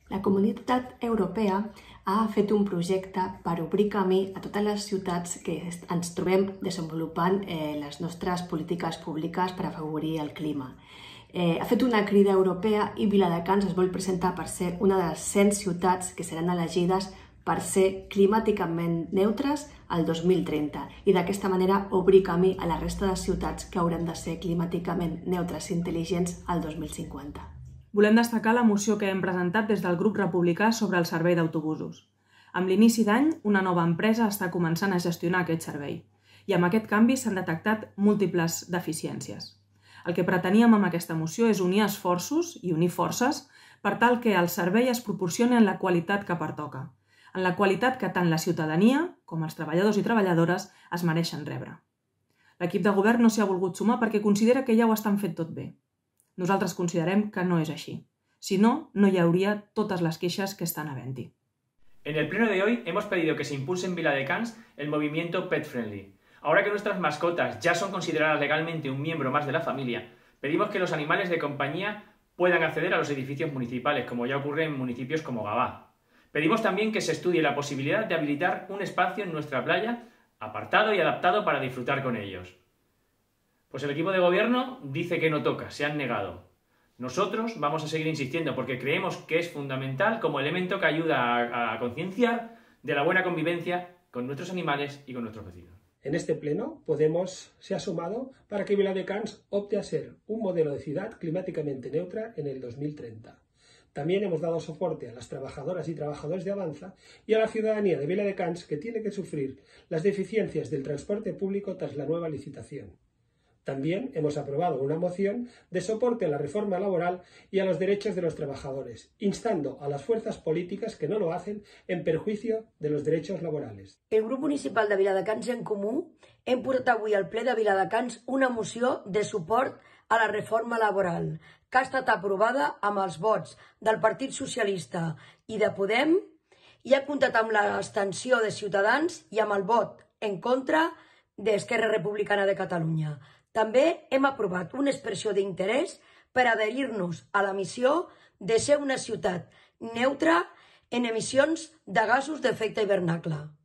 La Comunitat Europea ha fet un projecte per obrir camí a totes les ciutats que ens trobem desenvolupant les nostres polítiques públiques per afavorir el clima. Ha fet una crida europea i Viladecans es vol presentar per ser una de les 100 ciutats que seran elegides per ser climàticament neutres al 2030 i d'aquesta manera obrir camí a la resta de ciutats que hauran de ser climàticament neutres i intel·ligents al 2050. Volem destacar la moció que hem presentat des del grup republicà sobre el servei d'autobusos. Amb l'inici d'any, una nova empresa està començant a gestionar aquest servei i amb aquest canvi s'han detectat múltiples deficiències. El que preteníem amb aquesta moció és unir esforços i unir forces per tal que el servei es proporcioni en la qualitat que pertoca, en la qualitat que tant la ciutadania com els treballadors i treballadores es mereixen rebre. L'equip de govern no s'hi ha volgut sumar perquè considera que ja ho estan fent tot bé. Nosaltres considerem que no és així. Si no, no hi hauria totes les queixes que estan havent-hi. En el pleno de hoy hemos pedido que se impulse en Viladecans el movimiento Pet Friendly. Ahora que nuestras mascotas ya son consideradas legalmente un miembro más de la familia, pedimos que los animales de compañía puedan acceder a los edificios municipales, como ya ocurre en municipios como Gavá. Pedimos también que se estudie la posibilidad de habilitar un espacio en nuestra playa apartado y adaptado para disfrutar con ellos. Pues el equipo de gobierno dice que no toca, se han negado. Nosotros vamos a seguir insistiendo porque creemos que es fundamental como elemento que ayuda a concienciar de la buena convivencia con nuestros animales y con nuestros vecinos. En este pleno, Podemos se ha sumado para que Viladecans opte a ser un modelo de ciudad climáticamente neutra en el 2030. También hemos dado soporte a las trabajadoras y trabajadores de Avanza y a la ciudadanía de Viladecans que tiene que sufrir las deficiencias del transporte público tras la nueva licitación. También hemos aprobado una moción de soporte a la reforma laboral y a los derechos de los trabajadores, instando a las fuerzas políticas que no lo hacen en perjuicio de los derechos laborales. El grup municipal de Viladecans en Comú hem portat avui al ple de Viladecans una moció de suport a la reforma laboral, que ha estat aprovada amb els vots del Partit Socialista i de Podem i ha comptat amb l'abstenció de Ciutadans i amb el vot en contra d'Esquerra Republicana de Catalunya. També hem aprovat una expressió d'interès per adherir-nos a la missió de ser una ciutat neutra en emissions de gasos d'efecte hivernacle.